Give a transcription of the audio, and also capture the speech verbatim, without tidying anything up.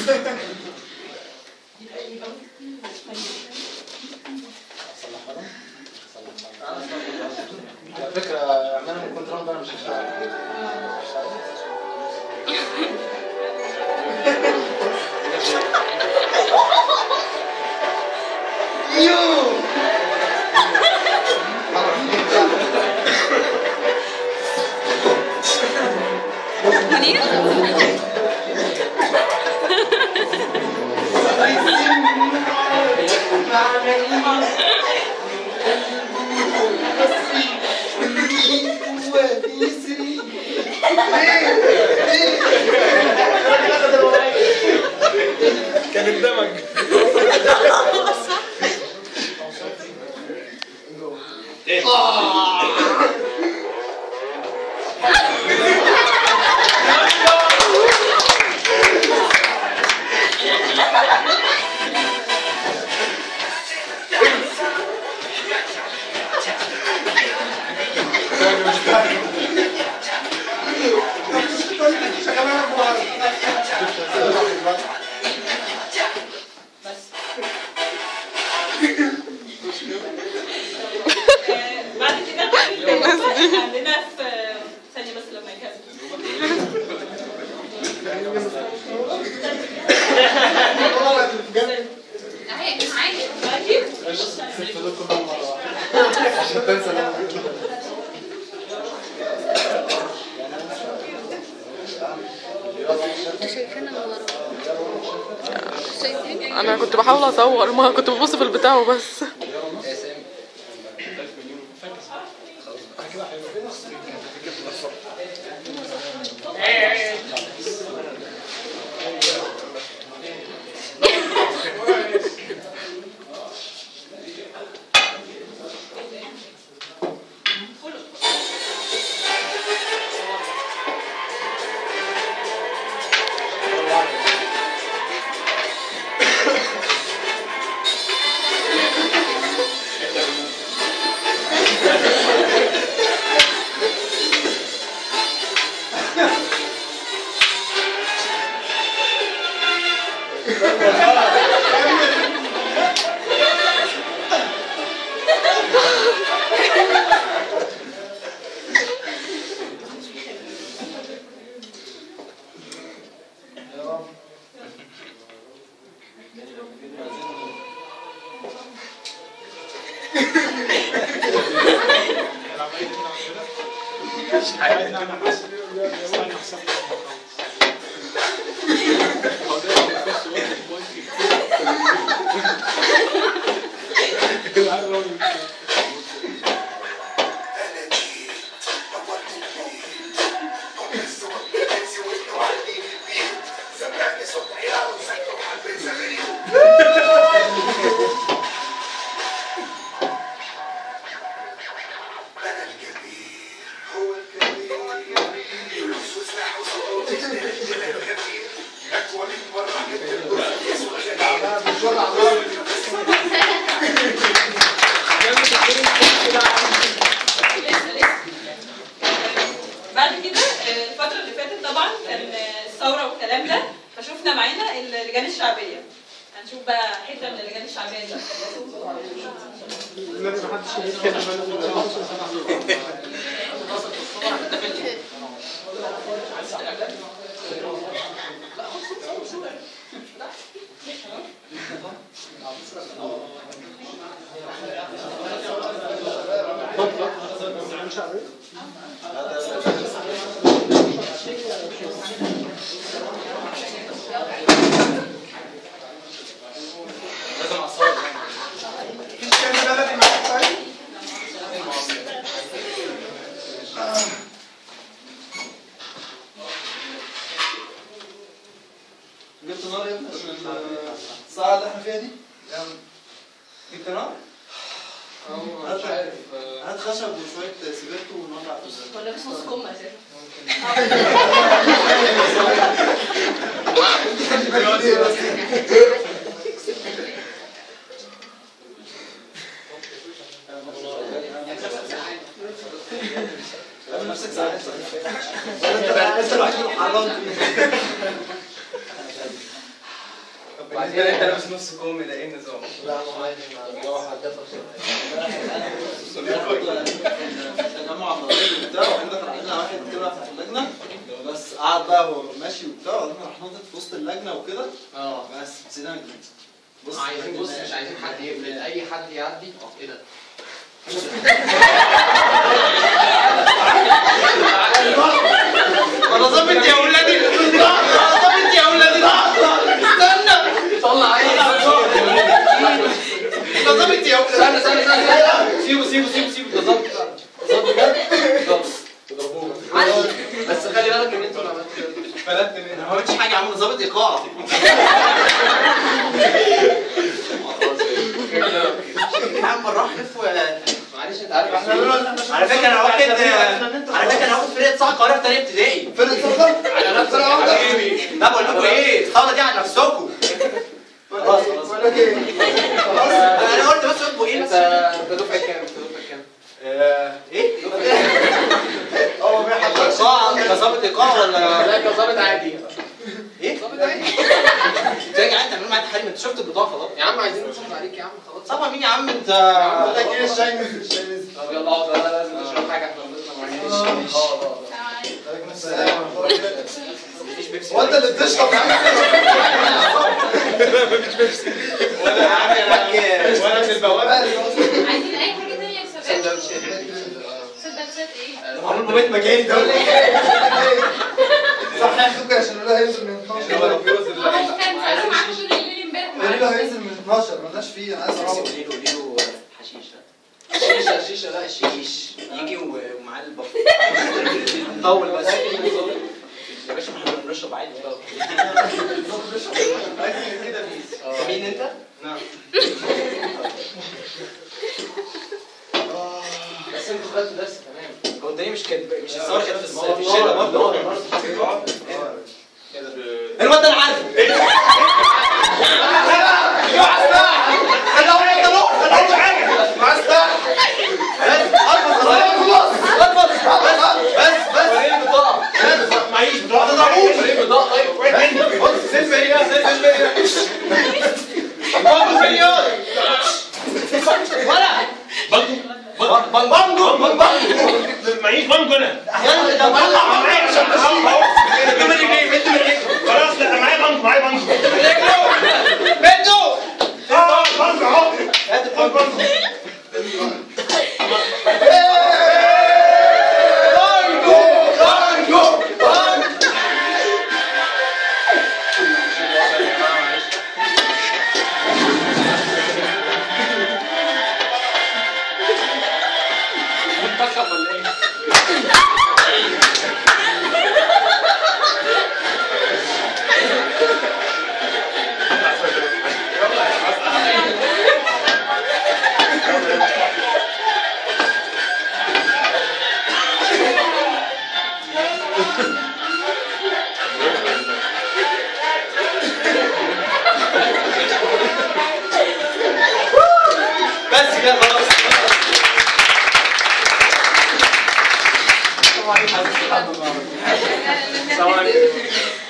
على فكرة عمالة من كنترول ده انا مش هشتغل. منير كان اندمج. بعد كده عندنا في ثانية بس لما يجهزوا عشان تنسى لما انا كنت بحاول اصور، ما كنت ببص في البتاع وبس. بعد كده الفترة اللي فاتت طبعا كان الثورة والكلام ده، فشوفنا معانا اللجان الشعبية. هنشوف بقى حتة من اللجان الشعبية دي. النبي محدش يتكلم جبت نار يا ابني عشان الساعة اللي احنا فيها دي؟ جبت نار؟ هات هات خشب وشوية سيجارته ونولع في الزيت. ولا بس نص كم اساسا. نفسك ساعات انت الوحيد اللي حرمت عايزين انت لابس نص كم ده ايه النظام؟ لا ما عادي الجو هتدفى تجمع النظري وبتاع واحنا كان عندنا واحد كده في اللجنه بس قعد بقى هو ماشي وبتاع وبعدين راح ناطط في وسط اللجنه وكده اه بس نسينا نجيب. بص عايزين بص مش عايزين حد يقفل اي حد يعدي ايه ده؟ انا ظابط يا ولادي انا ظابط يا ولادي استنى طلع ايه؟ انا ظابط يا ولادي استنى استنى استنى سيبه سيبه سيبه سيبه ده ظبط ظبط بجد؟ ظبط تضربوه بس خلي بالك ان انتوا لما فلتت منها. انا ما عملتش حاجه يا عم انا ظابط ايقاع يا عم بالراحه لف معلش انت عارف احنا على فكره انا واخد على فكره انا واخد فرقه صح القاهره في ثانيه ابتدائي فرقه صح على نفسك يا حبيبي لا بقول لكم ايه الخوله دي على نفسكم خلاص خلاص بقول لك ايه خلاص انا قلت بس اطبق ايه انت بس انت دفعه كام؟ انت دفعه كام؟ ايه هو بيحضرش ايقاع كظابط ايقاع ولا لا كظابط عادي ايه ظابط عادي انت يا جدعان تعملوا معايا تحريم انت شفت البطاقه خلاص يا عم عايزين نصب عليك يا عم خلاص طبعا مين يا عم انت بقول لك ايه الشاي نزل الشاي نزل طب يلا اقعد انا لازم نشرب حاجه احنا خلصنا معلش اه مفيش بيبسي هو انت اللي بتشرب يا عم مفيش بيبسي ولا عامل وانا في البوابه عايزين اي حاجه ثانيه يا شباب سندوتشات سندوتشات ايه عامل بيت مجاني ده ولا ايه صح يا اخوك عشان الاولى هينزل من اتناشر هو كان ساعه معاكم طول الليل امبارح الاولى هينزل من اتناشر مالناش فيه انا عايز اروح قولي له قولي له حشيش شيشه شيشه لا حشيش يجي ومعاه البفر طول بس يا باشا احنا بنشرب عادي كده بيس مين انت؟ نعم بس انتوا خدتوا درس تمام هو الدنيا مش كانت مش الصور كانت في في الشارع برضه الواد ده انا عارفه انا اقول لك روح انا اقول حاجه مع الساعه بس بس بس وريني البطاقه معيش ما تضربوش وريني البطاقه طيب بص سيلفي هنا سيلفي هنا بانجو مليون ولا بانجو بانجو معيش بانجو انا يلا ده طلع معايا عشان اهو انت من ايه انت من ايه خلاص لا معايا بانجو معايا بانجو بنتو اه بانجو اهو هات البانجو بانجو منتخب ولا ايه؟ بس كده خلاص السلام عليكم